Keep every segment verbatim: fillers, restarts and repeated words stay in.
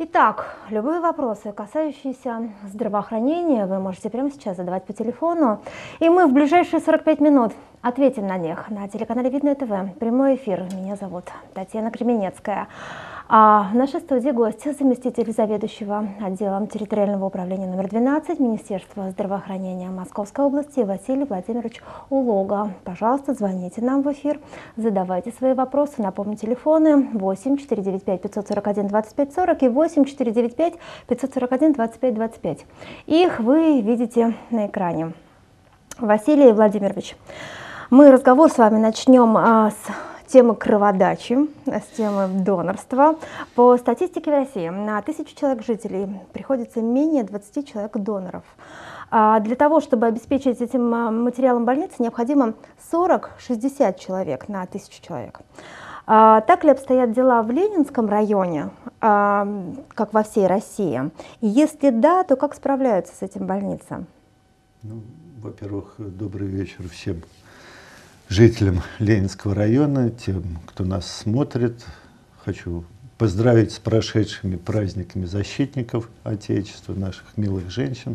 Итак, любые вопросы, касающиеся здравоохранения, вы можете прямо сейчас задавать по телефону, и мы в ближайшие сорок пять минут ответим на них на телеканале Видное ТВ. Прямой эфир. Меня зовут Татьяна Кременецкая. А в нашей студии гость, заместитель заведующего отделом территориального управления номер двенадцать Министерства здравоохранения Московской области Василий Владимирович Улога. Пожалуйста, звоните нам в эфир, задавайте свои вопросы. Напомню, телефоны восемь четыре девять пять пятьсот сорок один двадцать пять сорок и восемь четыре девять пять пятьсот сорок один двадцать пять двадцать пять. Их вы видите на экране. Василий Владимирович, мы разговор с вами начнем а, с темы кроводачи, с темы донорства. По статистике в России на тысячу человек жителей приходится менее двадцати человек доноров. А для того, чтобы обеспечить этим материалом больницы, необходимо сорок-шестьдесят человек на тысячу человек. А, так ли обстоят дела в Ленинском районе, а, как во всей России? И если да, то как справляются с этим больницы? Ну, во-первых, добрый вечер всем жителям Ленинского района, тем, кто нас смотрит. Хочу поздравить с прошедшими праздниками защитников Отечества, наших милых женщин.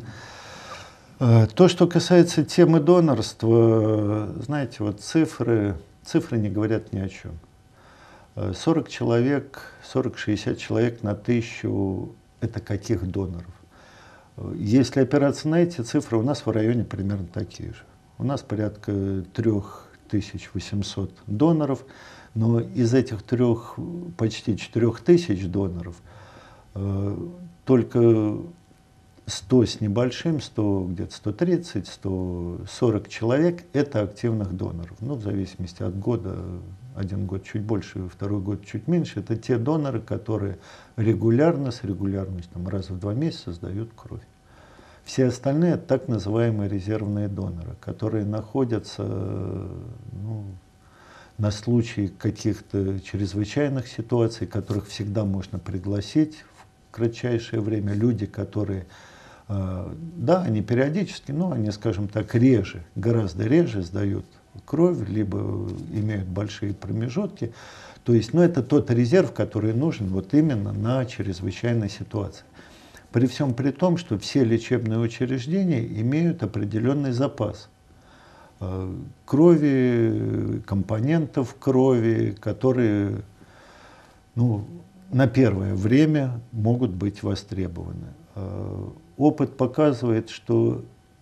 То, что касается темы донорства, знаете, вот цифры, цифры не говорят ни о чем. сорок человек, сорок-шестьдесят человек на тысячу – это каких доноров? Если опираться на эти цифры, у нас в районе примерно такие же. У нас порядка трёх тысяч восьмисот доноров, но из этих трех, почти четырёх тысяч доноров э, только сто с небольшим, сто, где-то сто тридцать, сто сорок человек – это активных доноров. Ну, в зависимости от года, один год чуть больше, второй год чуть меньше. Это те доноры, которые регулярно, с регулярностью раз в два месяца сдают кровь. Все остальные – это так называемые резервные доноры, которые находятся ну, на случай каких-то чрезвычайных ситуаций, которых всегда можно пригласить в кратчайшее время. Люди, которые, э, да, они периодически, но они, скажем так, реже, гораздо реже сдают кровь, либо имеют большие промежутки. То есть, ну, это тот резерв, который нужен вот именно на чрезвычайной ситуации. При всем при том, что все лечебные учреждения имеют определенный запас э, крови, компонентов крови, которые ну, на первое время могут быть востребованы. Э, опыт показывает, что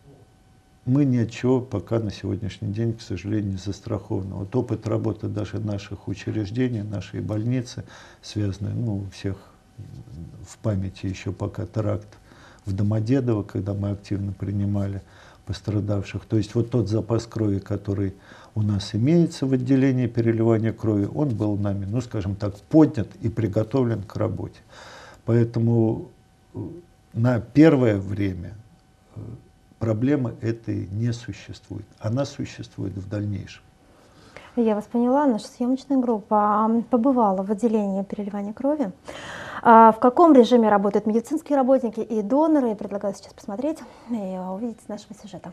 мы ни от чего пока на сегодняшний день, к сожалению, не застрахованы. Вот опыт работы даже наших учреждений, нашей больницы, связанной, ну, у всех в памяти еще пока теракт в Домодедово, когда мы активно принимали пострадавших. То есть вот тот запас крови, который у нас имеется в отделении переливания крови, он был нами, ну, скажем так, поднят и приготовлен к работе. Поэтому на первое время проблемы этой не существует. Она существует в дальнейшем. Я вас поняла. Наша съемочная группа побывала в отделении переливания крови. В каком режиме работают медицинские работники и доноры? Я предлагаю сейчас посмотреть и увидеть с нашего сюжета.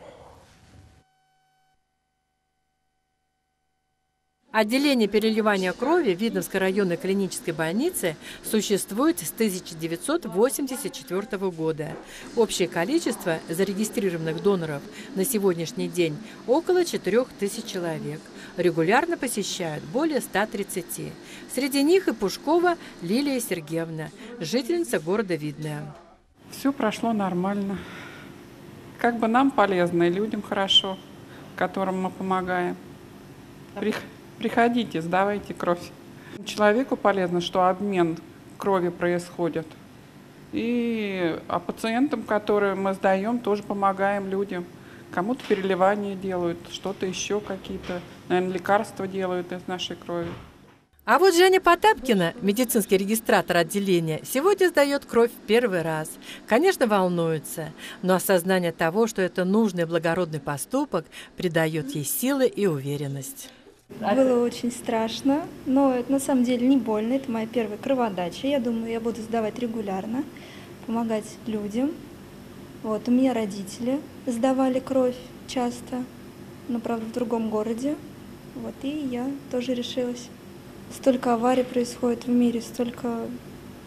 Отделение переливания крови Видновской районной клинической больницы существует с тысяча девятьсот восемьдесят четвёртого года. Общее количество зарегистрированных доноров на сегодняшний день около четырёх тысяч человек. Регулярно посещают более ста тридцати. Среди них и Пушкова Лилия Сергеевна, жительница города Видное. Все прошло нормально. Как бы нам полезно и людям хорошо, которым мы помогаем. При... Приходите, сдавайте кровь. Человеку полезно, что обмен крови происходит. И а пациентам, которые мы сдаем, тоже помогаем людям. Кому-то переливание делают, что-то еще какие-то, наверное, лекарства делают из нашей крови. А вот Женя Потапкина, медицинский регистратор отделения, сегодня сдает кровь в первый раз. Конечно, волнуется, но осознание того, что это нужный благородный поступок, придает ей силы и уверенность. Было очень страшно, но это на самом деле не больно. Это моя первая кроводача. Я думаю, я буду сдавать регулярно, помогать людям. Вот, у меня родители сдавали кровь часто, но, правда, в другом городе. Вот, и я тоже решилась. Столько аварий происходит в мире, столько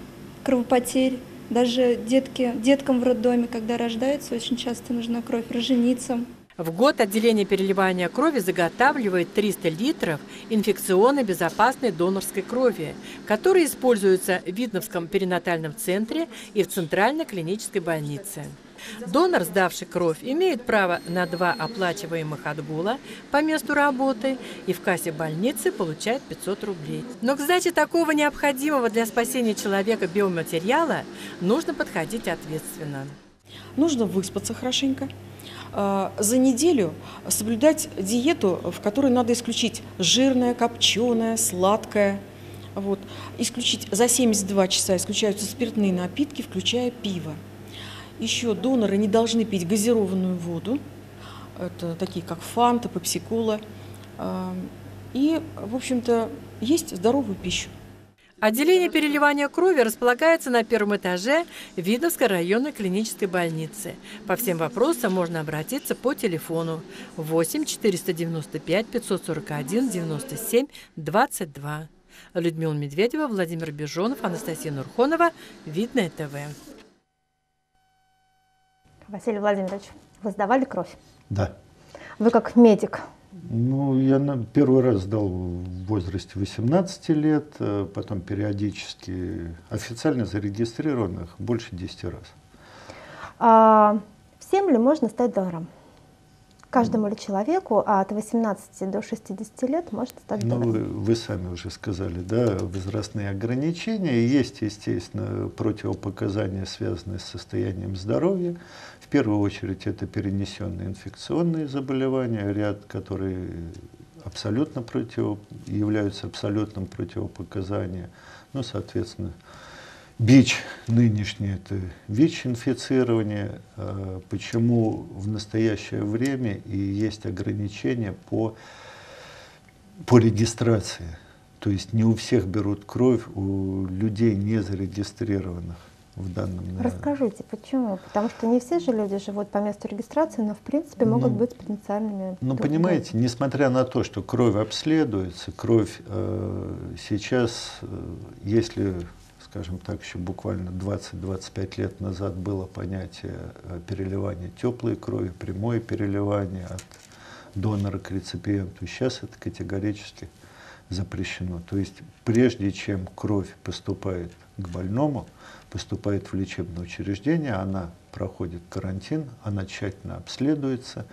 кровопотерь. Даже детки, деткам в роддоме, когда рождаются, очень часто нужна кровь роженицам. В год отделение переливания крови заготавливает триста литров инфекционной безопасной донорской крови, которая используется в Видновском перинатальном центре и в Центральной клинической больнице. Донор, сдавший кровь, имеет право на два оплачиваемых отгула по месту работы и в кассе больницы получает пятьсот рублей. Но к сдаче такого необходимого для спасения человека биоматериала нужно подходить ответственно. Нужно выспаться хорошенько. За неделю соблюдать диету, в которой надо исключить жирное, копченое, сладкое. Вот. Исключить за семьдесят два часа исключаются спиртные напитки, включая пиво. Еще доноры не должны пить газированную воду, это такие как фанта, пепси-кола, и, в общем-то, есть здоровую пищу. Отделение переливания крови располагается на первом этаже Видновской районной клинической больницы. По всем вопросам можно обратиться по телефону восемь четыреста девяносто пять пятьсот сорок один девяносто семь двадцать два. Людмила Медведева, Владимир Бежонов, Анастасия Нурхонова, Видное ТВ. Василий Владимирович, вы сдавали кровь? Да. Вы как медик. Ну, я на первый раз сдал в возрасте восемнадцати лет, потом периодически официально зарегистрированных больше десяти раз. А всем ли можно стать донором? Каждому ли человеку от восемнадцати до шестидесяти лет может стать донором? Ну, вы, вы сами уже сказали, да, возрастные ограничения. Есть, естественно, противопоказания, связанные с состоянием здоровья. В первую очередь это перенесенные инфекционные заболевания, ряд, которые абсолютно против, являются абсолютным противопоказанием. Ну, соответственно, БИЧ нынешний – это ВИЧ-инфицирование. Почему в настоящее время и есть ограничения по, по регистрации? То есть не у всех берут кровь, у людей не зарегистрированных в данном. Расскажите, почему? Потому что не все же люди живут по месту регистрации, но в принципе могут ну, быть потенциальными. Ну, понимаете, несмотря на то, что кровь обследуется, кровь э, сейчас, э, если, скажем так, еще буквально двадцать-двадцать пять лет назад было понятие переливания теплой крови, прямое переливание от донора к реципиенту. Сейчас это категорически запрещено. То есть прежде чем кровь поступает к больному, поступает в лечебное учреждение, она проходит карантин, она тщательно обследуется.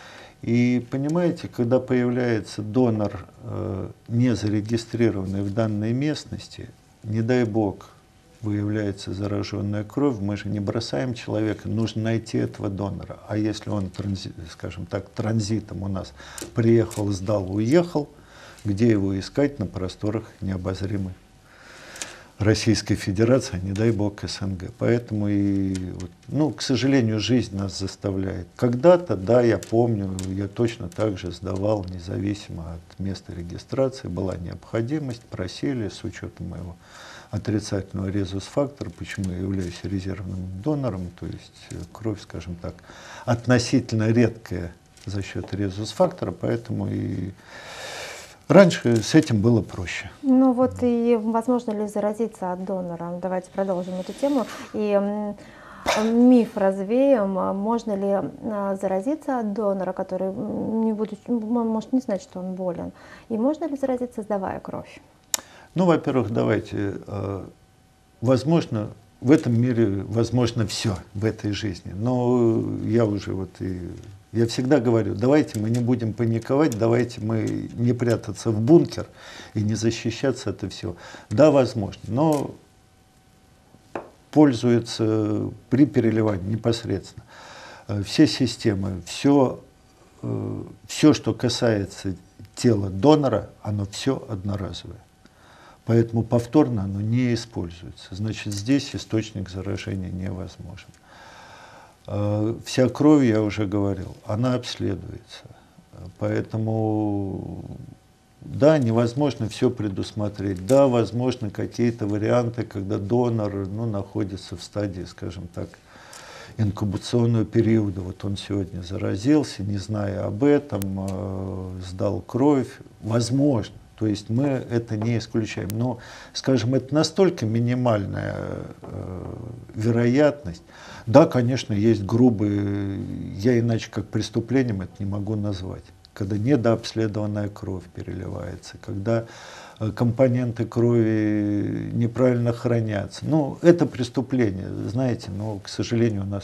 И понимаете, когда появляется донор, э, не зарегистрированный в данной местности, не дай бог, выявляется зараженная кровь, мы же не бросаем человека, нужно найти этого донора. А если он, транзи, скажем так, транзитом у нас приехал, сдал, уехал, где его искать на просторах необозримой Российской Федерации, не дай бог СНГ. Поэтому и, вот, ну, к сожалению, жизнь нас заставляет. Когда-то, да, я помню, я точно так же сдавал, независимо от места регистрации, была необходимость, просили с учетом моего отрицательного резус-фактора, почему я являюсь резервным донором, то есть кровь, скажем так, относительно редкая за счет резус-фактора, поэтому и раньше с этим было проще. Ну вот и возможно ли заразиться от донора? Давайте продолжим эту тему. И миф развеем. Можно ли заразиться от донора, который не будет, может не знать, что он болен? И можно ли заразиться, сдавая кровь? Ну, во-первых, давайте, возможно, в этом мире возможно все в этой жизни. Но я уже вот и я всегда говорю, давайте мы не будем паниковать, давайте мы не прятаться в бункер и не защищаться от всего. Да, возможно, но пользуются при переливании непосредственно. Все системы, все, все, что касается тела донора, оно все одноразовое. Поэтому повторно оно не используется. Значит, здесь источник заражения невозможен. Вся кровь, я уже говорил, она обследуется. Поэтому, да, невозможно все предусмотреть. Да, возможно, какие-то варианты, когда донор, ну, находится в стадии, скажем так, инкубационного периода. Вот он сегодня заразился, не зная об этом, сдал кровь. Возможно, То есть мы это не исключаем. Но, скажем, это настолько минимальная э, вероятность. Да, конечно, есть грубые, я иначе как преступлением это не могу назвать. Когда недообследованная кровь переливается, когда э, компоненты крови неправильно хранятся. Ну, это преступление, знаете, но, к сожалению, у нас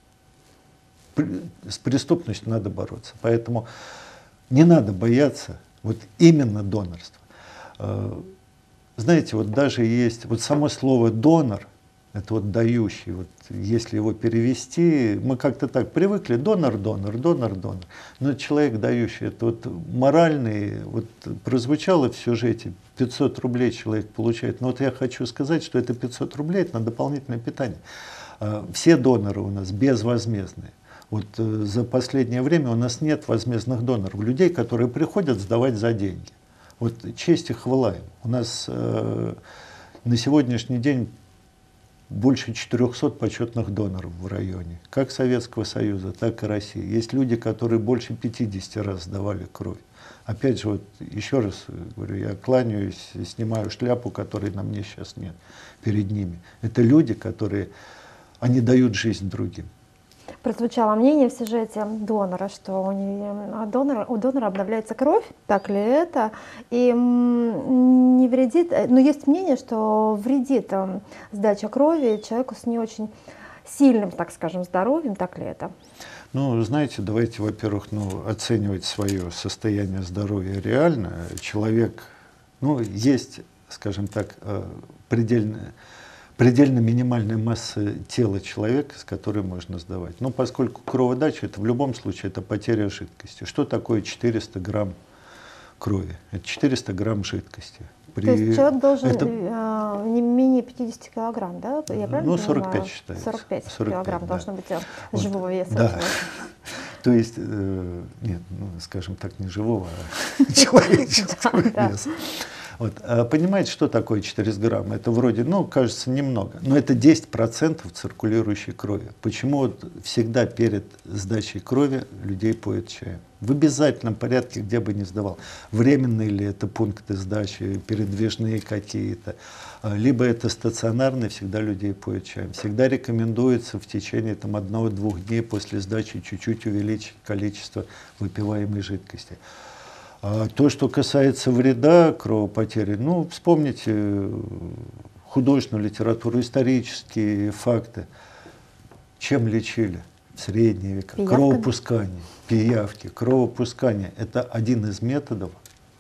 при, с преступностью надо бороться. Поэтому не надо бояться вот именно донорства. Знаете, вот даже есть, вот само слово «донор», это вот дающий, вот если его перевести, мы как-то так привыкли, донор, донор, донор, донор. Но человек дающий, это вот моральный, вот прозвучало в сюжете, пятьсот рублей человек получает. Но вот я хочу сказать, что это пятьсот рублей, это на дополнительное питание. Все доноры у нас безвозмездные. Вот э, за последнее время у нас нет возмездных доноров, людей, которые приходят сдавать за деньги. Вот честь и хвала им. У нас э, на сегодняшний день больше четырёхсот почетных доноров в районе, как Советского Союза, так и России. Есть люди, которые больше пятидесяти раз сдавали кровь. Опять же, вот еще раз говорю, я кланяюсь, снимаю шляпу, которой на мне сейчас нет, перед ними. Это люди, которые, они дают жизнь другим. Прозвучало мнение в сюжете донора, что у, не, донора, у донора обновляется кровь, так ли это, и не вредит, но есть мнение, что вредит сдача крови человеку с не очень сильным, так скажем, здоровьем, так ли это? Ну, знаете, давайте, во-первых, ну, оценивать свое состояние здоровья реально. Человек, ну, есть, скажем так, предельная, предельно минимальная масса тела человека, с которой можно сдавать. Но поскольку кроводача, это в любом случае это потеря жидкости. Что такое четыреста грамм крови? Это четыреста грамм жидкости. При... То есть человек должен это... э, не менее пятидесяти килограмм, да? Я правильно ну, понимаю? сорок пять считается. сорок пять килограмм да. должно быть вот, живого веса. Да. То есть, э, нет, ну, скажем так, не живого, а человеческого веса. Вот. А понимаете, что такое четыреста грамм? Это вроде, ну, кажется, немного, но это десять процентов циркулирующей крови. Почему вот всегда перед сдачей крови людей поют чаем? В обязательном порядке, где бы ни сдавал. Временные ли это пункты сдачи, передвижные какие-то, либо это стационарные, всегда людей поют чаем. Всегда рекомендуется в течение там, одного-двух дней после сдачи чуть-чуть увеличить количество выпиваемой жидкости. А то, что касается вреда кровопотери, ну, вспомните художественную литературу, исторические факты. Чем лечили в средние века? Пиявками? Кровопускание, пиявки, кровопускание. Это один из методов,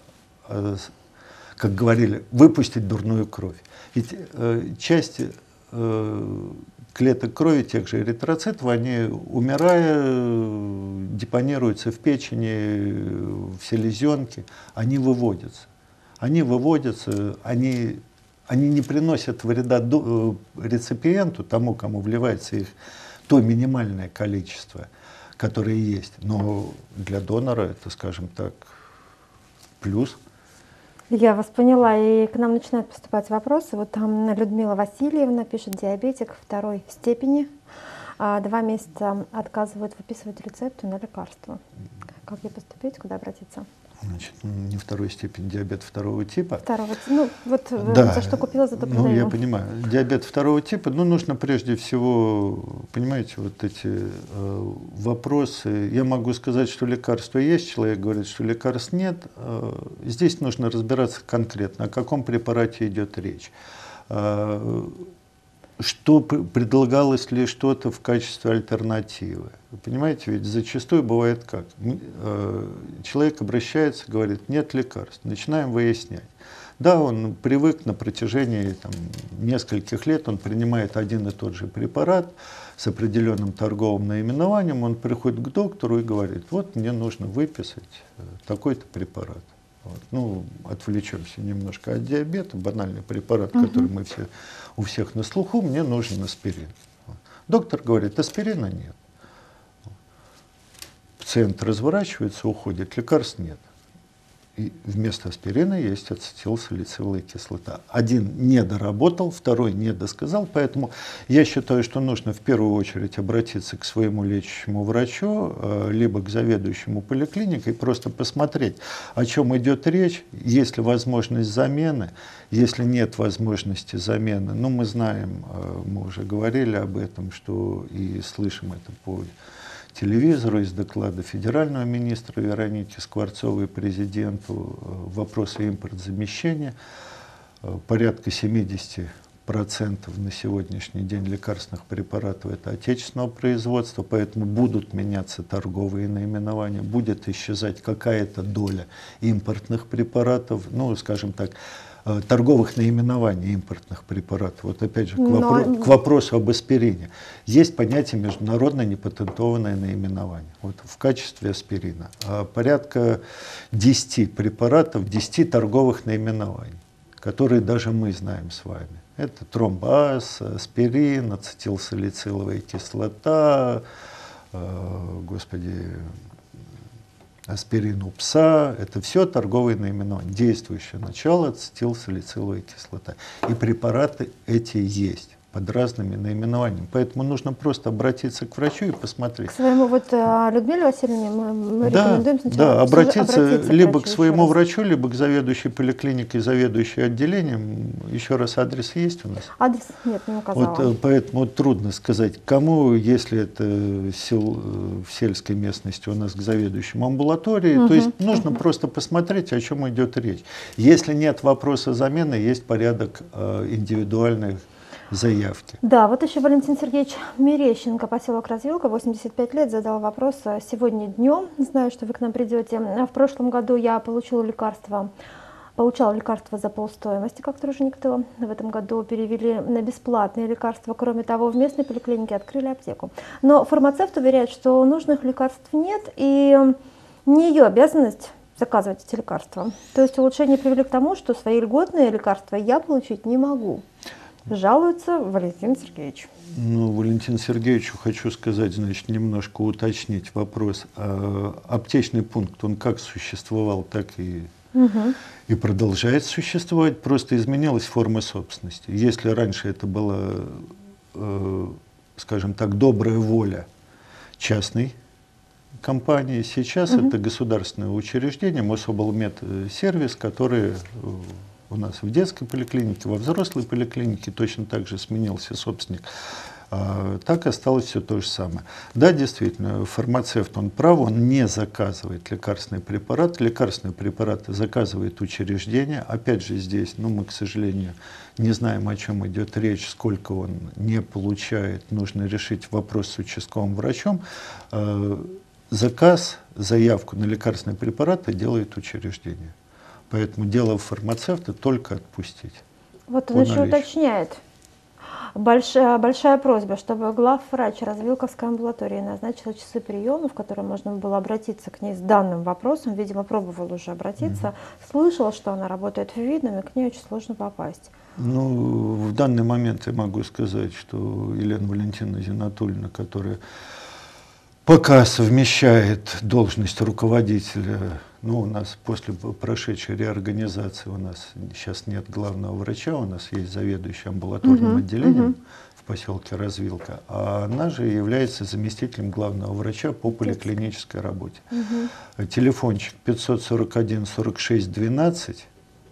как говорили, выпустить дурную кровь. Ведь э, часть э, клеток крови, тех же эритроцитов, они, умирая, депонируются в печени, в селезенке, они выводятся. Они выводятся, они, они не приносят вреда до, реципиенту, тому, кому вливается их то минимальное количество, которое есть. Но для донора это, скажем так, плюс. Я вас поняла, и к нам начинают поступать вопросы. Вот там Людмила Васильевна пишет: диабетик второй степени, а два месяца отказывают выписывать рецепты на лекарства. Как ей поступить, куда обратиться? Значит, не второй степени, диабет второго типа. Второго, ну вот да, за что купила, за то продаю. Ну, я понимаю. Диабет второго типа, ну, нужно прежде всего, понимаете, вот эти э, вопросы. Я могу сказать, что лекарство есть, человек говорит, что лекарств нет. Э, здесь нужно разбираться конкретно, о каком препарате идет речь. Э, что предлагалось ли что-то в качестве альтернативы. Вы понимаете, ведь зачастую бывает как? Человек обращается, говорит, нет лекарств. Начинаем выяснять. Да, он привык на протяжении там, нескольких лет, он принимает один и тот же препарат с определенным торговым наименованием, он приходит к доктору и говорит, вот мне нужно выписать такой-то препарат. Вот. Ну, отвлечемся немножко от диабета, банальный препарат, uh-huh. который мы все, у всех на слуху, мне нужен аспирин. Вот. Доктор говорит, аспирина нет. Пациент разворачивается, уходит, лекарств нет. И вместо аспирина есть ацетилсалициловая кислота. Один не доработал, второй не досказал, поэтому я считаю, что нужно в первую очередь обратиться к своему лечащему врачу, либо к заведующему поликлиникой, просто посмотреть, о чем идет речь, есть ли возможность замены, если нет возможности замены. Ну, мы знаем, мы уже говорили об этом, что и слышим это по телевизору из доклада федерального министра Вероники Скворцовой президенту, вопросы импортозамещения. Порядка семидесяти процентов на сегодняшний день лекарственных препаратов это отечественного производства, поэтому будут меняться торговые наименования, будет исчезать какая-то доля импортных препаратов, ну, скажем так, торговых наименований импортных препаратов. Вот опять же, к, вопро Но... к вопросу об аспирине. Есть понятие международное непатентованное наименование. Вот в качестве аспирина. А порядка десяти препаратов, десяти торговых наименований, которые даже мы знаем с вами. Это тромбаз, аспирин, ацетилсалициловая кислота, э, господи, аспирин у пса, это все торговые наименования, действующее начало ацетилсалициловая кислота. И препараты эти есть под разными наименованиями. Поэтому нужно просто обратиться к врачу и посмотреть. К своему, вот Людмиле Васильевне мы, мы да, рекомендуем сначала да, обратиться, обратиться либо к, к своему врачу, либо к заведующей поликлиникой, заведующей отделением. Еще раз, адрес есть у нас? Адрес нет, не указала. Вот, поэтому трудно сказать, кому, если это сел, в сельской местности у нас к заведующему амбулатории. Угу. То есть нужно угу. просто посмотреть, о чем идет речь. Если нет вопроса замены, есть порядок э, индивидуальных заявки. Да, вот еще Валентин Сергеевич Мерещенко, поселок Развилка, восемьдесят пять лет, задал вопрос сегодня днем. Знаю, что вы к нам придете. В прошлом году я получила лекарство, получала лекарства за полстоимости, как труженик-то. В этом году перевели на бесплатные лекарства. Кроме того, в местной поликлинике открыли аптеку. Но фармацевт уверяет, что нужных лекарств нет, и не ее обязанность заказывать эти лекарства. То есть улучшения привели к тому, что свои льготные лекарства я получить не могу. Жалуется Валентин Сергеевич. Ну, Валентину Сергеевичу хочу сказать, значит, немножко уточнить вопрос. А аптечный пункт, он как существовал, так и, угу. и продолжает существовать, просто изменилась форма собственности. Если раньше это была, э, скажем так, добрая воля частной компании, сейчас угу. это государственное учреждение, Мособлмедсервис, который у нас в детской поликлинике, во взрослой поликлинике точно так же сменился собственник. А, так осталось все то же самое. Да, действительно, фармацевт, он прав, он не заказывает лекарственные препараты. Лекарственные препараты заказывает учреждение. Опять же здесь, ну, мы, к сожалению, не знаем, о чем идет речь, сколько он не получает. Нужно решить вопрос с участковым врачом. А, заказ, заявку на лекарственные препараты делает учреждение. Поэтому дело фармацевта только отпустить. Вот он еще уточняет. Большая, большая просьба, чтобы главврач Развилковской амбулатории назначила часы приема, в которые можно было обратиться к ней с данным вопросом. Видимо, пробовал уже обратиться. Mm-hmm. Слышала, что она работает в Видном, и к ней очень сложно попасть. Ну, в данный момент я могу сказать, что Елена Валентиновна Зинатульевна, которая пока совмещает должность руководителя, ну, у нас после прошедшей реорганизации у нас сейчас нет главного врача, у нас есть заведующий амбулаторным uh-huh, отделением uh-huh. в поселке Развилка, а она же является заместителем главного врача по поликлинической работе. Uh-huh. Телефончик пятьсот сорок один сорок шесть двенадцать,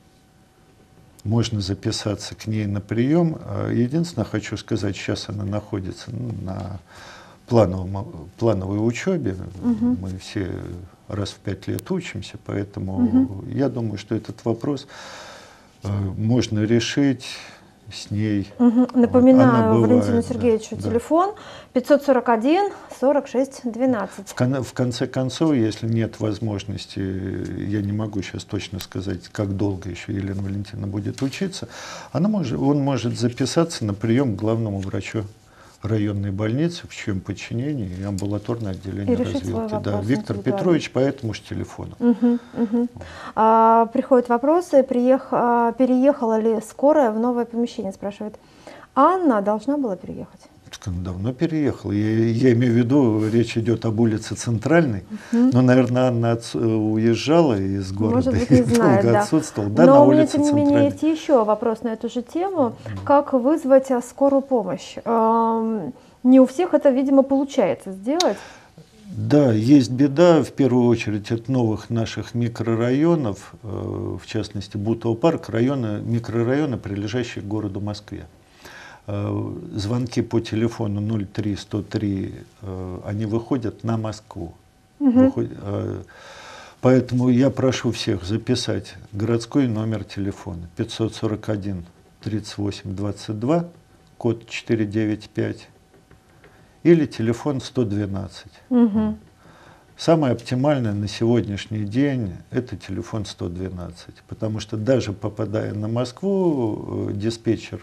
можно записаться к ней на прием. Единственное, хочу сказать, сейчас она находится ну, на плановом, плановой учебе, uh-huh. мы все раз в пять лет учимся, поэтому угу. я думаю, что этот вопрос э, можно решить с ней. Угу. Напоминаю вот, бывает, Валентину Сергеевичу да, телефон пятьсот сорок один сорок шесть двенадцать. В, кон в конце концов, если нет возможности, я не могу сейчас точно сказать, как долго еще Елена Валентиновна будет учиться, она может, он может записаться на прием к главному врачу районной больницы, в чьем подчинении и амбулаторное отделение Развилки. Да, Виктор Петрович по этому же телефону. Угу, угу. А, приходят вопросы, приех... переехала ли скорая в новое помещение, спрашивает. Анна должна была переехать? Так он давно переехал. Я, я имею в виду, речь идет об улице Центральной. Uh-huh. Но, наверное, Анна от, уезжала из города. Может быть, не знает, долго да. отсутствовала. Да, но на у меня, улице тем не Центральной. менее, есть еще вопрос на эту же тему. Uh-huh. Как вызвать скорую помощь? Эм, не у всех это, видимо, получается сделать. Да, есть беда, в первую очередь, от новых наших микрорайонов, э, в частности, Бутово парк, районы, микрорайоны, прилежащие к городу Москве. Э, звонки по телефону ноль три сто три, э, они выходят на Москву. Угу. Выходят, э, поэтому я прошу всех записать городской номер телефона пятьсот сорок один тридцать восемь двадцать два, код четыре девять пять. Или телефон сто двенадцать. Угу. Самое оптимальное на сегодняшний день – это телефон сто двенадцать, потому что даже попадая на Москву, диспетчер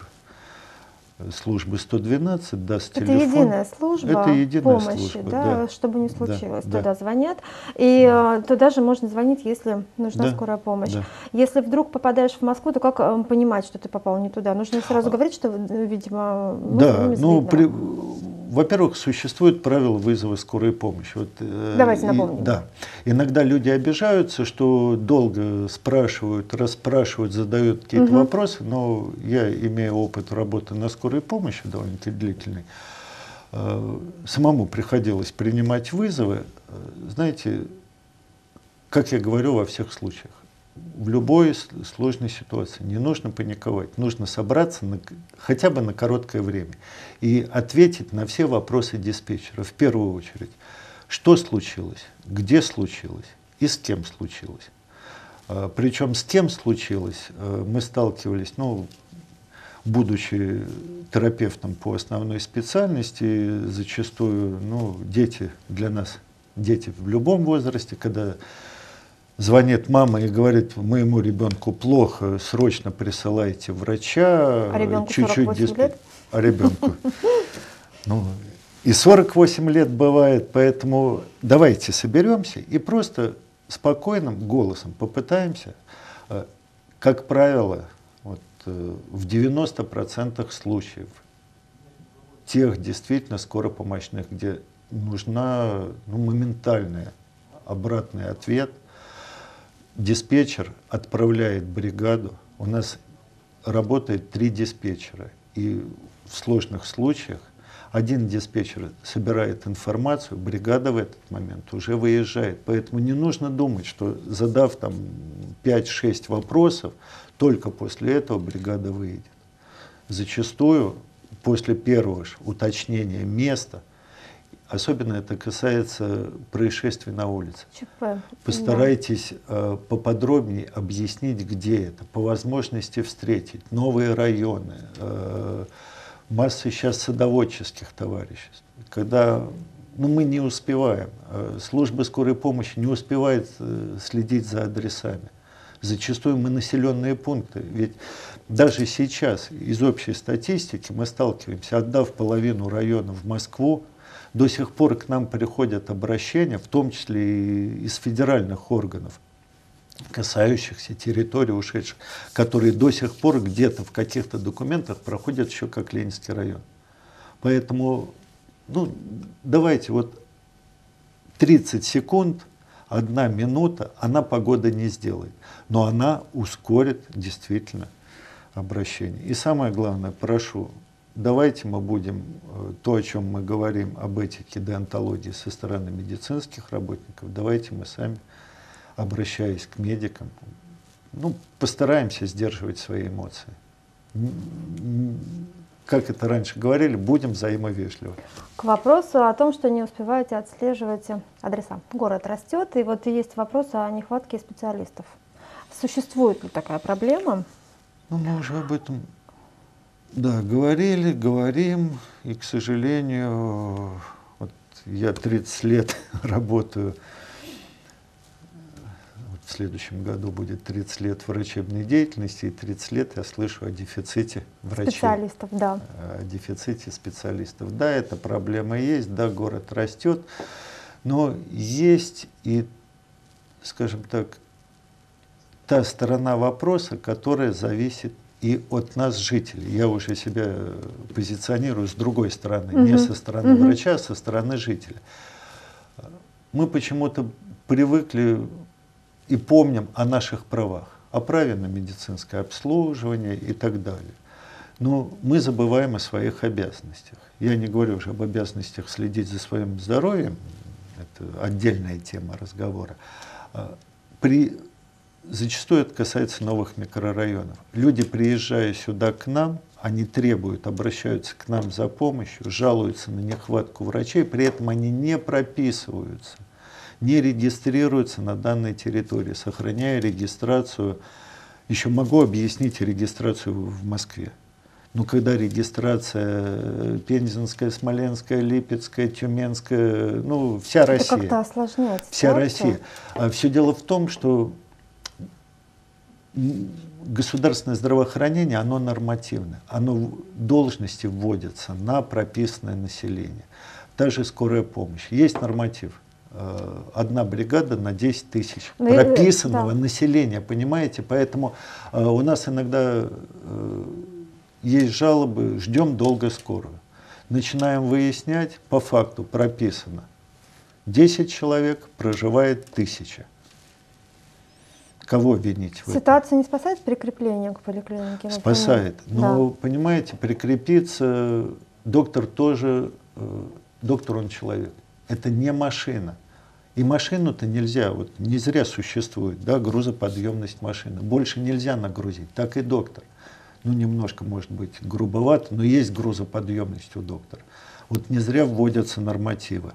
службы сто двенадцать даст это телефон. Это единая служба это единая помощи, служба, да, да, чтобы не случилось. Да, туда да. звонят, и да. туда же можно звонить, если нужна да, скорая помощь. Да. Если вдруг попадаешь в Москву, то как э, понимать, что ты попал не туда? Нужно сразу говорить, что, видимо, да, ну, при, во-первых, существует правило вызова скорой помощи. Вот, Давайте э, напомним. И, да. Иногда люди обижаются, что долго спрашивают, расспрашивают, задают какие-то угу. вопросы, но я, имея опыт работы на скорой помощи, довольно-таки длительный, э, самому приходилось принимать вызовы. Знаете, как я говорю во всех случаях, в любой сложной ситуации не нужно паниковать, нужно собраться на, хотя бы на короткое время и ответить на все вопросы диспетчера. В первую очередь, что случилось, где случилось и с кем случилось. А, причем с кем случилось, мы сталкивались, ну, будучи терапевтом по основной специальности, зачастую, ну, дети для нас, дети в любом возрасте, когда звонит мама и говорит, моему ребенку плохо, срочно присылайте врача. А ребенку чуть-чуть сорок восемь дисп... лет? А ребенку. Ну, и сорок восемь лет бывает, поэтому давайте соберемся и просто спокойным голосом попытаемся, как правило, вот, в девяноста процентах случаев, тех действительно скоропомощных, где нужна, ну, моментальный обратный ответ, диспетчер отправляет бригаду. У нас работает три диспетчера. И в сложных случаях один диспетчер собирает информацию, бригада в этот момент уже выезжает. Поэтому не нужно думать, что задав там пять-шесть вопросов, только после этого бригада выедет. Зачастую после первого же уточнения места, особенно это касается происшествий на улице. ЧП. Постарайтесь да. поподробнее объяснить, где это, по возможности встретить новые районы, масса сейчас садоводческих товариществ. Когда ну, мы не успеваем, служба скорой помощи не успевает следить за адресами. Зачастую мы населенные пункты, ведь даже сейчас из общей статистики мы сталкиваемся, отдав половину района в Москву, до сих пор к нам приходят обращения, в том числе и из федеральных органов, касающихся территорий ушедших, которые до сих пор где-то в каких-то документах проходят еще как Ленинский район. Поэтому, ну, давайте вот тридцать секунд, одна минута, она погода не сделает, но она ускорит действительно обращение. И самое главное, прошу, давайте мы будем то, о чем мы говорим об этике деонтологии со стороны медицинских работников, давайте мы сами, обращаясь к медикам, ну, постараемся сдерживать свои эмоции. Как это раньше говорили, будем взаимовежливы. К вопросу о том, что не успеваете отслеживать адреса. Город растет, и вот есть вопрос о нехватке специалистов. Существует ли такая проблема? Ну, мы уже об этом, да, говорили, говорим, и, к сожалению, вот я тридцать лет работаю, в следующем году будет тридцать лет врачебной деятельности, и тридцать лет я слышу о дефиците врачей. Специалистов, да. О дефиците специалистов. Да, эта проблема есть, да, город растет, но есть и, скажем так, та сторона вопроса, которая зависит и от нас, жителей. Я уже себя позиционирую с другой стороны, Угу. не со стороны Угу. врача, а со стороны жителя. Мы почему-то привыкли и помним о наших правах, о праве на медицинское обслуживание и так далее. Но мы забываем о своих обязанностях. Я не говорю уже об обязанностях следить за своим здоровьем, это отдельная тема разговора. При, зачастую это касается новых микрорайонов. Люди, приезжая сюда к нам, они требуют, обращаются к нам за помощью, жалуются на нехватку врачей, при этом они не прописываются, не регистрируются на данной территории, сохраняя регистрацию. Еще могу объяснить регистрацию в Москве. Но когда регистрация Пензенская, Смоленская, Липецкая, Тюменская, ну, вся Это Россия. как-то осложняет Вся ситуацию. Россия. А все дело в том, что государственное здравоохранение, оно нормативное. Оно в должности вводится на прописанное население. Та же скорая помощь. Есть норматив. Одна бригада на десять тысяч Ну, и- прописанного да. населения, понимаете? Поэтому э, у нас иногда э, есть жалобы, ждем долго скорую. Начинаем выяснять, по факту прописано. десять человек, проживает тысяча. Кого винить в этом? Ситуация не спасает прикрепление к поликлинике? например? Спасает. Но, Да. понимаете, прикрепиться, доктор тоже, э, доктор он человек. Это не машина. И машину-то нельзя, вот не зря существует, да, грузоподъемность машины. Больше нельзя нагрузить, так и доктор. Ну, немножко, может быть, грубовато, но есть грузоподъемность у доктора. Вот не зря вводятся нормативы.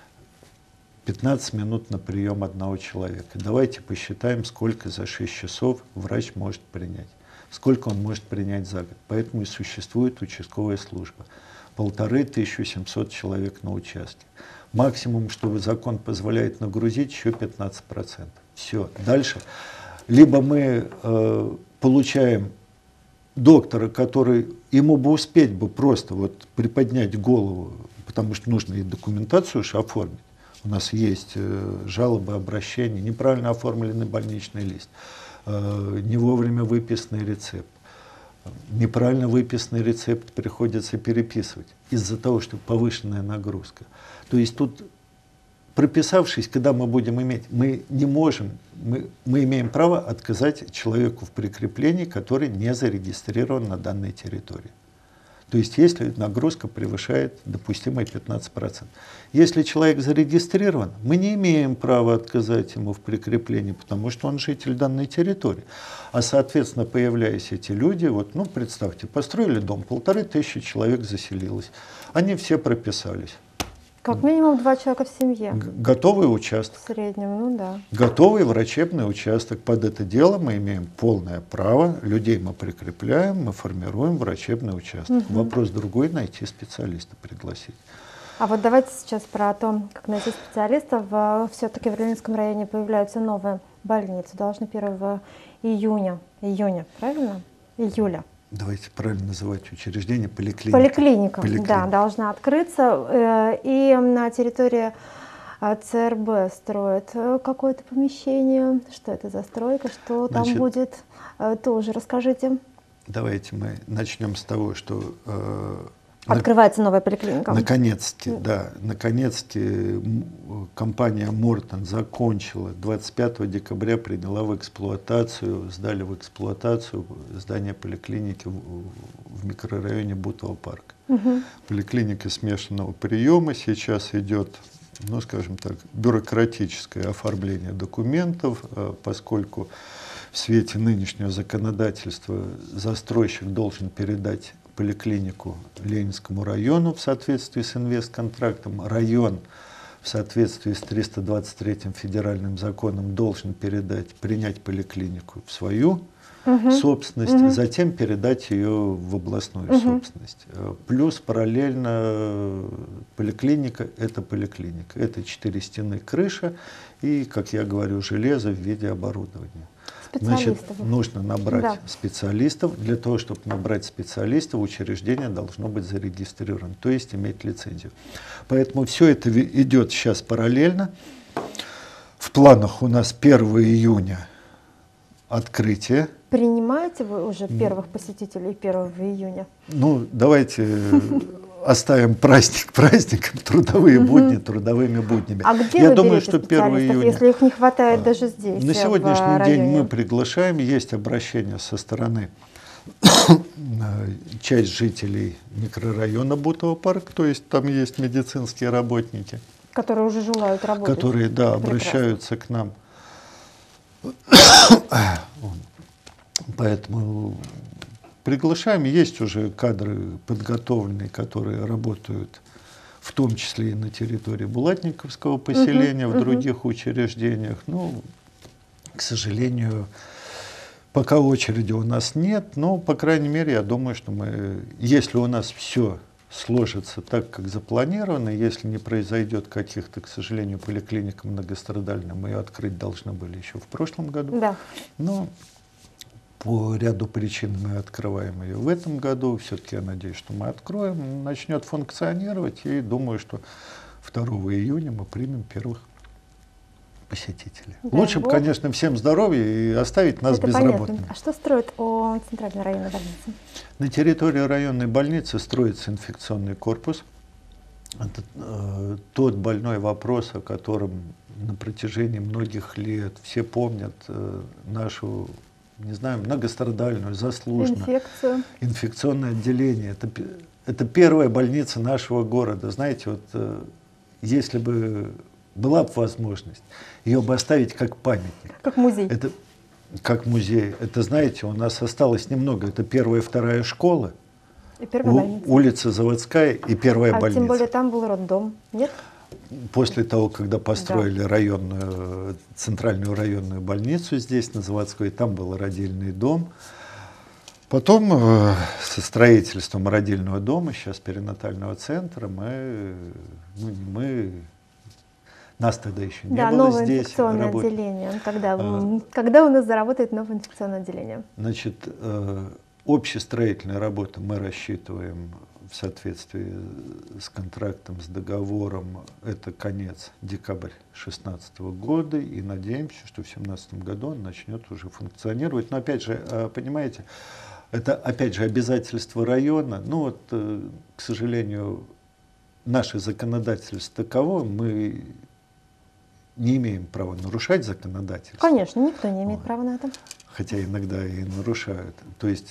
пятнадцать минут на прием одного человека. Давайте посчитаем, сколько за шесть часов врач может принять. Сколько он может принять за год. Поэтому и существует участковая служба. Полторы тысячи семьсот человек на участке. Максимум, что закон позволяет нагрузить, еще пятнадцать процентов. Все. Дальше. Либо мы э, получаем доктора, который, ему бы успеть бы просто вот приподнять голову, потому что нужно и документацию же оформить. У нас есть э, жалобы, обращения, неправильно оформленный больничный лист, э, не вовремя выписанный рецепт. Неправильно выписанный рецепт приходится переписывать из-за того, что повышенная нагрузка. То есть тут, прописавшись, когда мы будем иметь, мы не можем, мы, мы имеем право отказать человеку в прикреплении, который не зарегистрирован на данной территории. То есть если нагрузка превышает допустимые пятнадцать процентов. Если человек зарегистрирован, мы не имеем права отказать ему в прикреплении, потому что он житель данной территории. А соответственно, появляясь эти люди, вот, ну представьте, построили дом, полторы тысячи человек заселилось, они все прописались. Как минимум два человека в семье. Г- Готовый участок. В среднем, ну да. Готовый врачебный участок. Под это дело мы имеем полное право. Людей мы прикрепляем, мы формируем врачебный участок. Мгм. Вопрос другой — найти специалиста, пригласить. А вот давайте сейчас про то, как найти специалистов. Все-таки в Ленинском районе появляются новые больницы. Должны первого июня, июня, правильно? Июля. Давайте правильно называть учреждение поликлиника. Поликлиника, Поликлиника. да, должна открыться. э, И на территории э, ЦРБ строят э, какое-то помещение. Что это за стройка, что там Значит, будет, э, тоже расскажите. Давайте мы начнем с того, что э, на- Открывается новая поликлиника. наконец-таки, да, наконец-таки м, компания Мортон закончила, двадцать пятого декабря приняла в эксплуатацию, сдали в эксплуатацию здание поликлиники в, в микрорайоне Бутово парк. Мгм. Поликлиника смешанного приема, сейчас идет, ну скажем так, бюрократическое оформление документов, э, поскольку в свете нынешнего законодательства застройщик должен передать поликлинику Ленинскому району в соответствии с инвестконтрактом. Район в соответствии с триста двадцать третьим федеральным законом должен передать, принять поликлинику в свою Мгм. собственность, Мгм. затем передать ее в областную Мгм. собственность. Э, Плюс параллельно э, поликлиника — это поликлиника. Это четыре стены, крыша и, как я говорю, железо в виде оборудования. Значит, Специалистов. нужно набрать Да. специалистов. Для того, чтобы набрать специалистов, учреждение должно быть зарегистрировано, то есть иметь лицензию. Поэтому все это ви- идет сейчас параллельно. В планах у нас первого июня открытие. Принимаете вы уже первых посетителей первого июня? Ну, давайте оставим праздник праздником, трудовые будни трудовыми буднями. А где Я вы думаю, берете что первого специалистов, июня, если их не хватает даже здесь? на в сегодняшний день районе? мы приглашаем, есть обращение со стороны часть жителей микрорайона Бутово парк, то есть там есть медицинские работники, Которые уже желают работать. которые, да, Прекрасно. обращаются к нам. Поэтому приглашаем, есть уже кадры подготовленные, которые работают в том числе и на территории Булатниковского поселения, Мгм, в других учреждениях. Ну, к сожалению, пока очереди у нас нет, но, по крайней мере, я думаю, что мы, если у нас все сложится так, как запланировано, если не произойдет каких-то, к сожалению, поликлиника многострадальная, мы ее открыть должны были еще в прошлом году. Да. Но по ряду причин мы открываем ее в этом году. Все-таки я надеюсь, что мы откроем, начнет функционировать, и думаю, что второго июня мы примем первых посетителей. Дай Лучше бы, Бог. конечно, всем здоровья и оставить нас Это безработными. понятно. А что строит о центральной районной больнице? На территории районной больницы строится инфекционный корпус. Это э, тот больной вопрос, о котором на протяжении многих лет все помнят э, нашу, не знаю, многострадальную, заслуженную Инфекцию. инфекционное отделение. Это, пе- это первая больница нашего города. Знаете, вот э, если бы была бы возможность ее бы оставить как памятник. Как музей. Это как музей. Это, знаете, у нас осталось немного. Это первая и вторая школа, И первая у- больница. улица Заводская и первая А больница. тем более там был роддом. Нет? После того, когда построили районную, центральную районную больницу здесь, на Заводской, там был родильный дом. Потом э, со строительством родильного дома, сейчас перинатального центра, мы, ну, не мы, нас тогда еще не Да, было новое здесь. инфекционное работ- отделение. Когда, А. когда у нас заработает новое инфекционное отделение? Значит, э, общестроительные работы мы рассчитываем в соответствии с контрактом, с договором. Это конец декабрь две тысячи шестнадцатого года, и надеемся, что в две тысячи семнадцатом году он начнет уже функционировать. Но опять же, э, понимаете, это опять же обязательство района. Ну вот, э, к сожалению, наше законодательство таково, мы не имеем права нарушать законодательство. Конечно, никто не имеет Ой. права на это. Хотя иногда и нарушают. То есть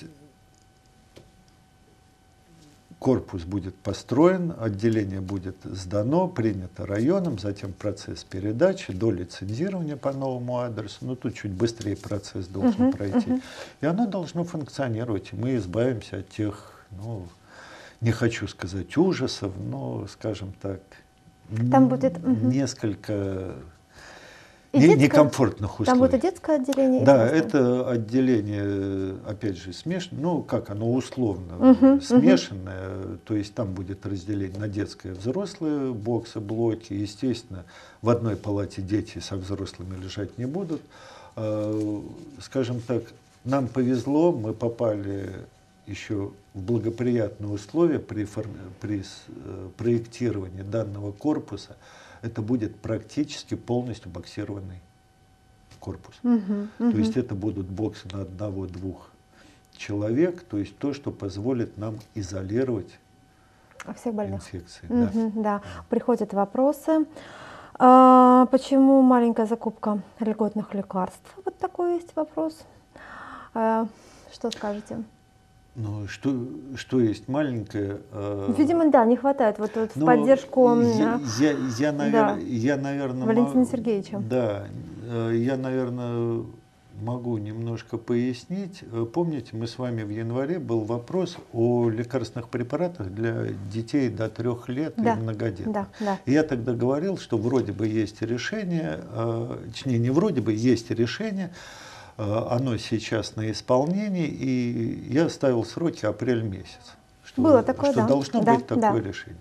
корпус будет построен, отделение будет сдано, принято районом, затем процесс передачи до лицензирования по новому адресу. Ну, тут чуть быстрее процесс должен Мгм, пройти. мгм. И оно должно функционировать. И мы избавимся от тех, ну, не хочу сказать ужасов, но, скажем так, Там н- будет, мгм. несколько И не- детское- некомфортных условий. Там будет и детское отделение. и Да, взрослое. это отделение, опять же, смешанное, ну, как оно условно, Мгм, смешанное, то есть там будет разделение на детское и взрослые боксы, блоки. Естественно, в одной палате дети со взрослыми лежать не будут. Э, Скажем так, нам повезло, мы попали еще в благоприятные условия при, форми- при с- э, проектировании данного корпуса. Это будет практически полностью боксированный корпус. Мгм, То мгм. есть это будут боксы на одного-двух человек, то есть то, что позволит нам изолировать О всех больных. инфекции. Да. Мгм, да. Приходят вопросы. А, почему маленькая закупка льготных лекарств? Вот такой есть вопрос. А, что скажете? Ну, что, что есть маленькое? э, Видимо, да, не хватает вот, вот в ну, поддержку Я, м, я, я, навер- да. я, наверное, Валентина мо- Сергеевича. Да, э, я, наверное, могу немножко пояснить. Э, Помните, мы с вами в январе был вопрос о лекарственных препаратах для детей до трех лет Да, и многодетных. да, да. И я тогда говорил, что вроде бы есть решение, э, точнее не вроде бы, есть решение, э, оно сейчас на исполнении, и я ставил сроки апрель месяц. Что, Было такое, что да. должно Да, быть такое да. решение.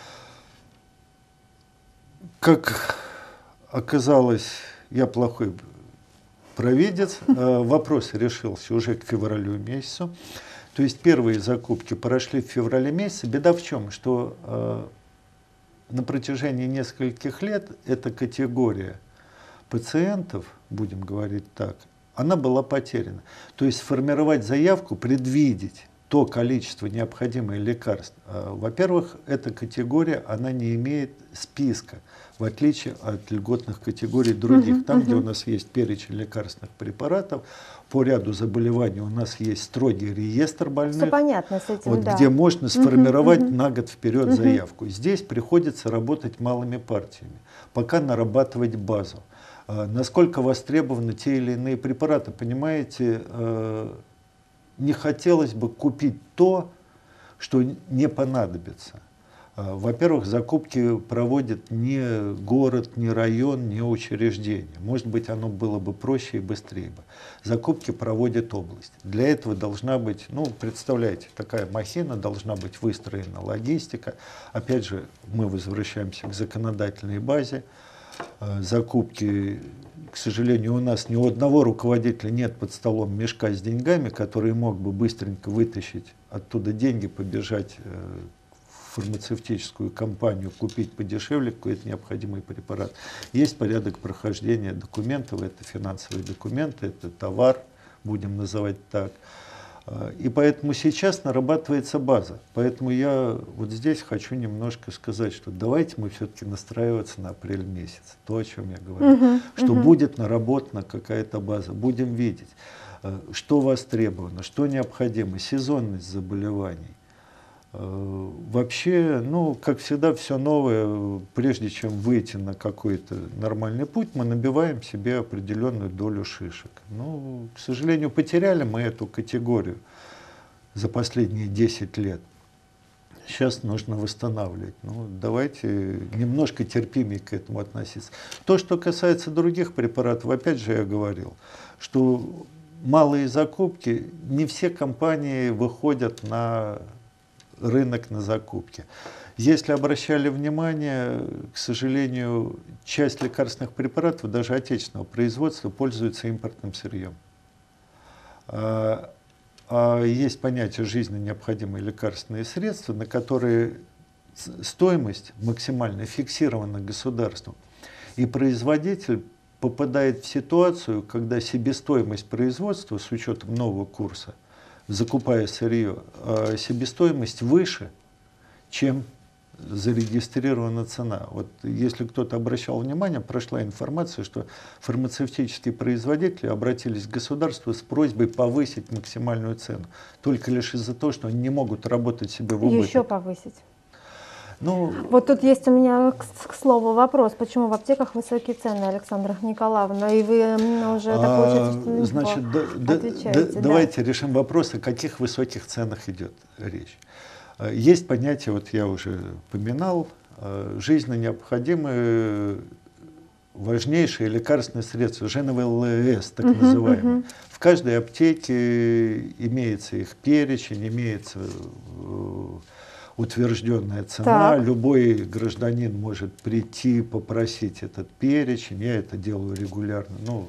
Как оказалось, я плохой провидец, э, вопрос решился уже к февралю месяцу. То есть первые закупки прошли в феврале месяце. Беда в чем? Что э, на протяжении нескольких лет эта категория пациентов, будем говорить так, она была потеряна. То есть сформировать заявку, предвидеть то количество необходимых лекарств. Во-первых, эта категория, она не имеет списка, в отличие от льготных категорий других. Uh-huh, Там, uh-huh. где у нас есть перечень лекарственных препаратов, по ряду заболеваний у нас есть строгий реестр больных, Все понятно с этим, вот, да. где можно сформировать uh-huh, uh-huh. на год вперед uh-huh. заявку. Здесь приходится работать малыми партиями, пока нарабатывать базу. Насколько востребованы те или иные препараты, понимаете, не хотелось бы купить то, что не понадобится. Во-первых, закупки проводит не город, не район, не учреждение. Может быть, оно было бы проще и быстрее бы. Закупки проводит область. Для этого должна быть, ну, представляете, такая махина, должна быть выстроена логистика. Опять же, мы возвращаемся к законодательной базе. Закупки, к сожалению, у нас ни у одного руководителя нет под столом мешка с деньгами, который мог бы быстренько вытащить оттуда деньги, побежать в фармацевтическую компанию, купить подешевле какой-то необходимый препарат. Есть порядок прохождения документов, это финансовые документы, это товар, будем называть так. И поэтому сейчас нарабатывается база. Поэтому я вот здесь хочу немножко сказать, что давайте мы все-таки настраиваться на апрель месяц. То, о чем я говорю. Uh-huh, что uh-huh. будет наработана какая-то база. Будем видеть, что востребовано, что необходимо, сезонность заболеваний. Вообще, ну, как всегда, все новое, прежде чем выйти на какой-то нормальный путь, мы набиваем себе определенную долю шишек. Ну, к сожалению, потеряли мы эту категорию за последние десять лет. Сейчас нужно восстанавливать. Ну, давайте немножко терпимее к этому относиться. То, что касается других препаратов, опять же я говорил, что малые закупки, не все компании выходят на рынок на закупки. Если обращали внимание, к сожалению, часть лекарственных препаратов, даже отечественного производства, пользуются импортным сырьем. А, а есть понятие жизненно необходимые лекарственные средства, на которые стоимость максимально фиксирована государством. И производитель попадает в ситуацию, когда себестоимость производства с учетом нового курса, закупая сырье, себестоимость выше, чем зарегистрирована цена. Вот если кто-то обращал внимание, прошла информация, что фармацевтические производители обратились к государству с просьбой повысить максимальную цену. Только лишь из-за того, что они не могут работать себе в убыток. Еще повысить. Ну, вот тут есть у меня, к, к слову, вопрос, почему в аптеках высокие цены, Александра Николаевна, и вы уже так получается, значит, да, отвечаете. Да, да. Давайте решим вопрос, о каких высоких ценах идет речь. Есть понятие, вот я уже поминал, жизненно необходимые, важнейшие лекарственные средства, ЖНВЛС, так uh-huh, называемые. Uh-huh. В каждой аптеке имеется их перечень, имеется утвержденная цена, так. Любой гражданин может прийти, попросить этот перечень, я это делаю регулярно. Ну,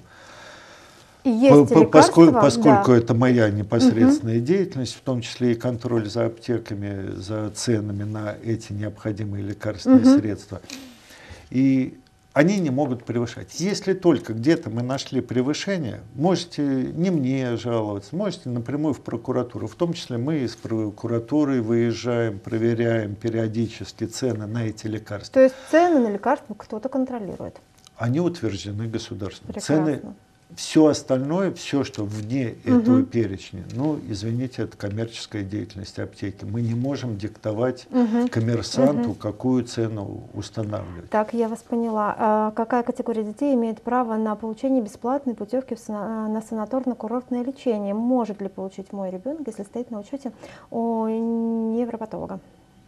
есть по, поскольку поскольку да. это моя непосредственная угу. деятельность, в том числе и контроль за аптеками, за ценами на эти необходимые лекарственные угу. средства. И они не могут превышать. Если только где-то мы нашли превышение, можете не мне жаловаться, можете напрямую в прокуратуру. В том числе мы из прокуратуры выезжаем, проверяем периодически цены на эти лекарства. То есть цены на лекарства кто-то контролирует? Они утверждены государством. Прекрасно. Цены, все остальное, все, что вне угу. этого перечня, ну, извините, это коммерческая деятельность аптеки. Мы не можем диктовать угу. коммерсанту, угу. какую цену устанавливать. Так, я вас поняла. А какая категория детей имеет право на получение бесплатной путевки на санаторно-курортное лечение? Может ли получить мой ребенок, если стоит на учете у невропатолога?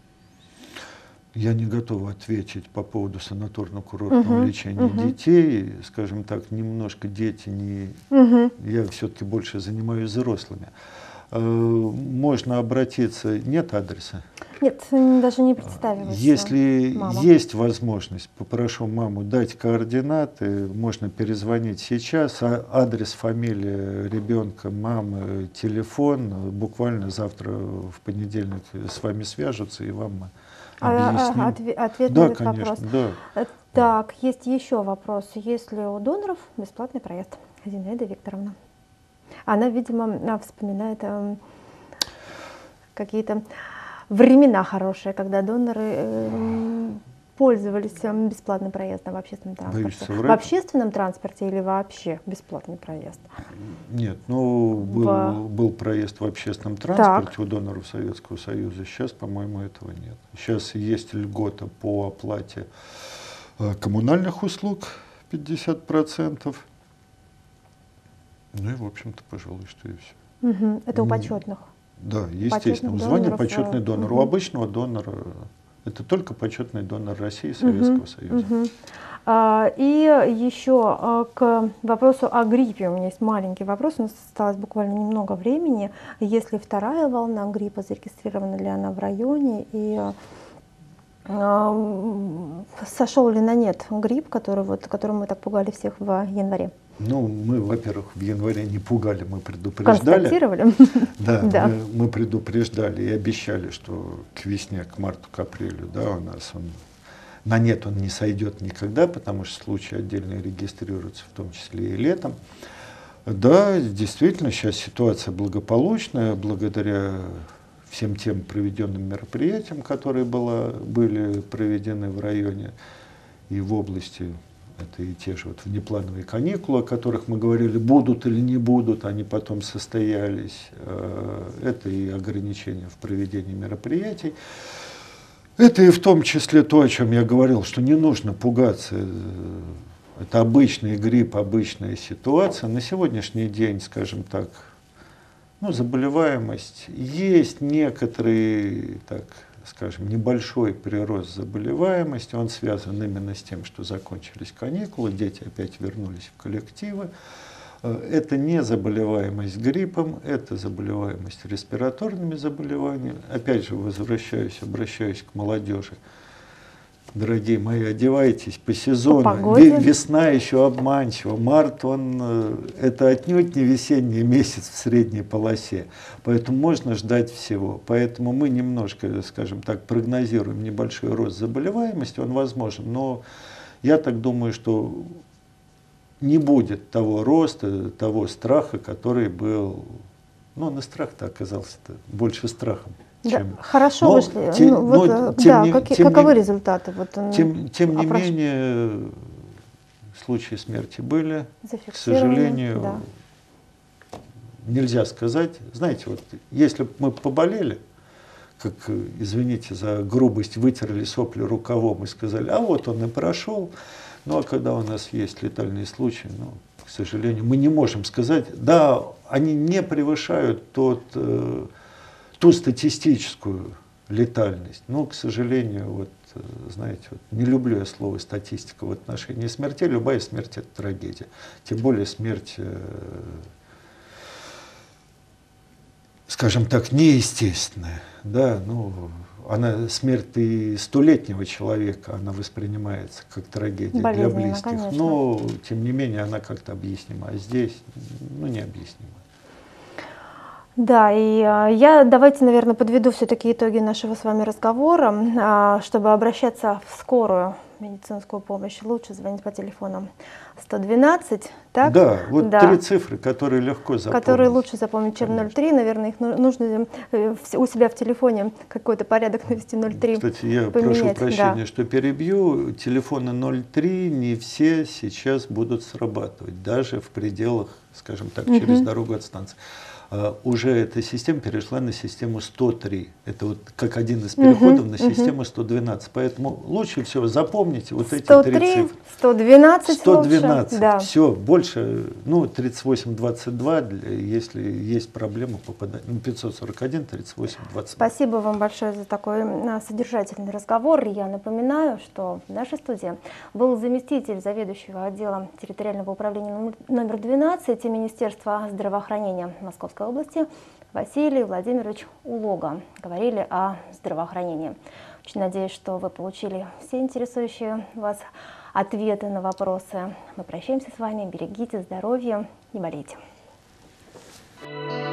Я не готова ответить по поводу санаторно-курортного uh-huh, лечения uh-huh. детей. Скажем так, немножко дети не... Uh-huh. Я все-таки больше занимаюсь взрослыми. Можно обратиться... Нет адреса? Нет, даже не представилась. Если мама. Есть возможность, попрошу маму дать координаты, можно перезвонить сейчас. Адрес, фамилия ребенка, мамы, телефон. Буквально завтра в понедельник с вами свяжутся и вам... А, ответ, ответ да, на этот конечно, вопрос. Да. Так, есть еще вопрос. Есть ли у доноров бесплатный проезд? Зинаида Викторовна. Она, видимо, вспоминает э, какие-то времена хорошие, когда доноры э, пользовались бесплатным проездом в общественном транспорте. В общественном транспорте или вообще бесплатный проезд? Нет, ну был, в... был проезд в общественном транспорте так. у доноров Советского Союза. Сейчас, по-моему, этого нет. Сейчас есть льгота по оплате э, коммунальных услуг пятьдесят процентов. Ну и, в общем-то, пожалуй, что и все. Угу. Это у почетных? Да, естественно. Звание почетный донор. Угу. У обычного донора это только почетный донор России и Советского угу. Союза. Угу. А, и еще а, к вопросу о гриппе. У меня есть маленький вопрос. У нас осталось буквально немного времени. Если вторая волна гриппа, зарегистрирована ли она в районе? И а, сошел ли на нет грипп, который, вот, которым мы так пугали всех в январе? Ну, мы, во-первых, в январе не пугали, мы предупреждали. Констатировали? Да, да. Мы, мы предупреждали и обещали, что к весне, к марту, к апрелю, да, у нас он, на нет он не сойдет никогда, потому что случаи отдельно регистрируются, в том числе и летом. Да, действительно, сейчас ситуация благополучная, благодаря всем тем проведенным мероприятиям, которые было, были проведены в районе и в области. Это и те же вот внеплановые каникулы, о которых мы говорили, будут или не будут, они потом состоялись. Это и ограничения в проведении мероприятий. Это и в том числе то, о чем я говорил, что не нужно пугаться. Это обычный грипп, обычная ситуация. На сегодняшний день, скажем так, ну, заболеваемость, есть некоторые, так скажем, небольшой прирост заболеваемости, он связан именно с тем, что закончились каникулы, дети опять вернулись в коллективы. Это не заболеваемость гриппом, это заболеваемость респираторными заболеваниями. Опять же, возвращаюсь, обращаюсь к молодежи. Дорогие мои, одевайтесь по сезону. По Весна еще обманчива. Март, он, это отнюдь не весенний месяц в средней полосе. Поэтому можно ждать всего. Поэтому мы немножко, скажем так, прогнозируем небольшой рост заболеваемости. Он возможен. Но я так думаю, что не будет того роста, того страха, который был. Ну, на страх-то оказался-то больше страхом. Да, хорошо но, вышли. Те, ну, вот, но, тем да, не, как, тем каковы не, результаты? Вот, тем тем не менее, случаи смерти были. К сожалению, да. Нельзя сказать. Знаете, вот если бы мы поболели, как, извините за грубость, вытерли сопли рукавом и сказали, а вот он и прошел. Ну, а когда у нас есть летальные случаи, ну, к сожалению, мы не можем сказать, да, они не превышают тот... ту статистическую летальность. Но, к сожалению, вот, знаете, вот, не люблю я слово статистика в отношении смерти. Любая смерть – это трагедия. Тем более смерть, э, скажем так, неестественная. Да, ну, она, смерть и столетнего человека, она воспринимается как трагедия болезненно для близких. Конечно. Но, тем не менее, она как-то объяснима. А здесь, ну, необъяснима. Да, и я давайте, наверное, подведу все-таки итоги нашего с вами разговора. Чтобы обращаться в скорую медицинскую помощь, лучше звонить по телефону сто двенадцать, так? Да, вот да. Три цифры, которые легко запомнить. Которые лучше запомнить, чем ноль три. Наверное, их нужно у себя в телефоне какой-то порядок навести ноль три. Кстати, я поменять. прошу прощения, да. что перебью. Телефоны ноль три не все сейчас будут срабатывать, даже в пределах, скажем так, угу. через дорогу от станции. Uh, уже эта система перешла на систему сто три. Это вот как один из переходов uh-huh, на систему uh-huh. сто двенадцать. Поэтому лучше всего запомните вот эти три цифры. сто двенадцать сто двенадцать. Да. Все, больше, ну, тридцать восемь двадцать два, если есть проблема попадать. Ну, пятьсот сорок один тридцать восемь двадцать два. Спасибо вам большое за такой содержательный разговор. Я напоминаю, что в нашей студии был заместитель заведующего отделом территориального управления номер двенадцать Министерства здравоохранения Московской области Василий Владимирович Улога. Говорили о здравоохранении. Очень надеюсь, что вы получили все интересующие вас ответы на вопросы. Мы прощаемся с вами. Берегите здоровье, не болейте.